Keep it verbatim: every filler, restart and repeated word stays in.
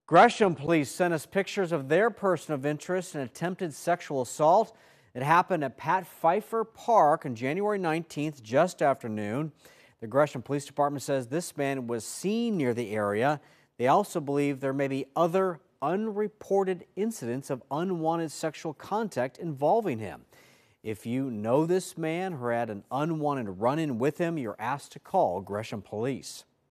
Gresham police sent us pictures of their person of interest in attempted sexual assault. It happened at Pat Pfeiffer Park on January nineteenth, just after noon. The Gresham Police Department says this man was seen near the area. They also believe there may be other unreported incidents of unwanted sexual contact involving him. If you know this man or had an unwanted run-in with him, you're asked to call Gresham Police.